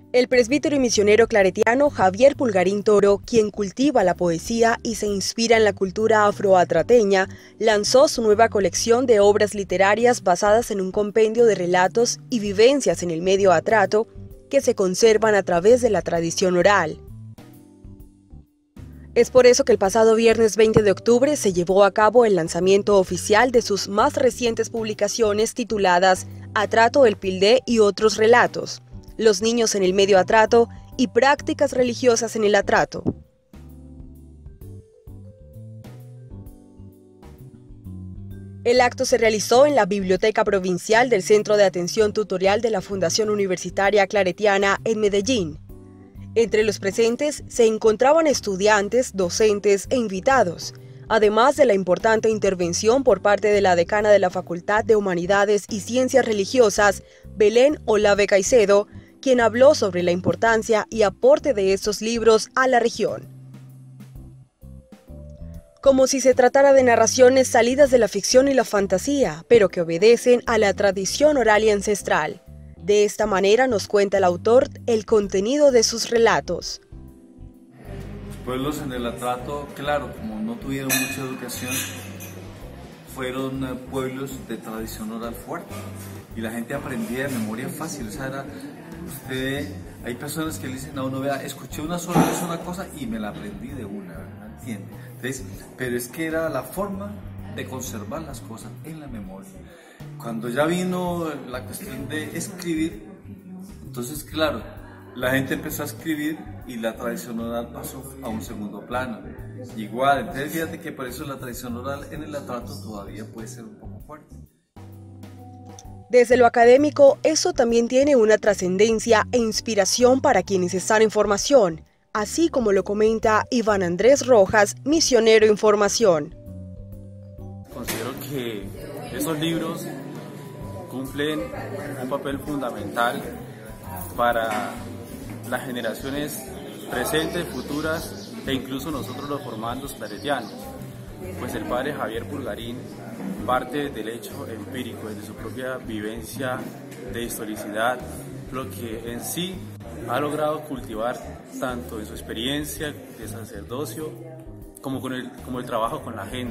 El presbítero y misionero claretiano Javier Pulgarín Toro, quien cultiva la poesía y se inspira en la cultura afroatrateña, lanzó su nueva colección de obras literarias basadas en un compendio de relatos y vivencias en el medio atrato que se conservan a través de la tradición oral. Es por eso que el pasado viernes 20 de octubre se llevó a cabo el lanzamiento oficial de sus más recientes publicaciones tituladas Atrato el Pildé y otros relatos, Los niños en el medio atrato y prácticas religiosas en el atrato. El acto se realizó en la Biblioteca Provincial del Centro de Atención Tutorial de la Fundación Universitaria Claretiana en Medellín. Entre los presentes se encontraban estudiantes, docentes e invitados, además de la importante intervención por parte de la decana de la Facultad de Humanidades y Ciencias Religiosas, Belén Olave Caicedo, quien habló sobre la importancia y aporte de estos libros a la región. Como si se tratara de narraciones salidas de la ficción y la fantasía, pero que obedecen a la tradición oral y ancestral. De esta manera nos cuenta el autor el contenido de sus relatos. Los pueblos en el atrato, claro, como no tuvieron mucha educación, fueron pueblos de tradición oral fuerte y la gente aprendía de memoria fácil. O sea, hay personas que le dicen a uno, vea, escuché una sola vez una cosa y me la aprendí de una, ¿verdad? ¿Entiende? Entonces, pero es que era la forma de conservar las cosas en la memoria. Cuando ya vino la cuestión de escribir, entonces claro, la gente empezó a escribir y la tradición oral pasó a un segundo plano. Igual, entonces fíjate que por eso la tradición oral en el atrato todavía puede ser un poco fuerte. Desde lo académico, eso también tiene una trascendencia e inspiración para quienes están en formación, así como lo comenta Iván Andrés Rojas, misionero en formación. Considero que esos libros cumplen un papel fundamental para las generaciones presentes, futuras e incluso nosotros los formandos claretianos, pues el padre Javier Pulgarín parte del hecho empírico, de su propia vivencia de historicidad, lo que en sí ha logrado cultivar tanto en su experiencia de sacerdocio como el trabajo con la gente.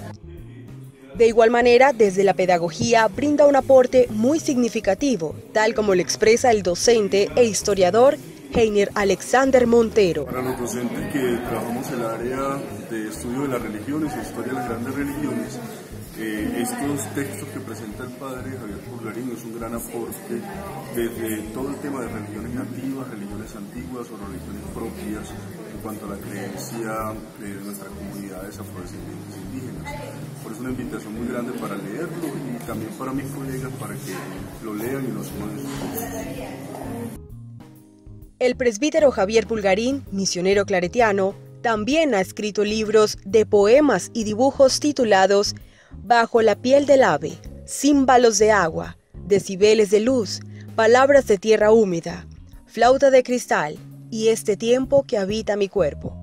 De igual manera, desde la pedagogía brinda un aporte muy significativo, tal como lo expresa el docente e historiador Heiner Alexander Montero. Para los docentes que trabajamos el área de estudio de las religiones e historia de las grandes religiones, estos textos que presenta el padre Javier Pulgarín es un gran aporte desde todo el tema de religiones nativas, religiones antiguas o religiones propias en cuanto a la creencia de nuestras comunidades afrodescendientes indígenas. Por eso una invitación muy grande para leerlo y también para mis colegas para que lo lean y lo suman en sus cursos. El presbítero Javier Pulgarín, misionero claretiano, también ha escrito libros de poemas y dibujos titulados Bajo la piel del ave, Címbalos de agua, Decibeles de luz, Palabras de tierra húmeda, Flauta de cristal y Este tiempo que habita mi cuerpo.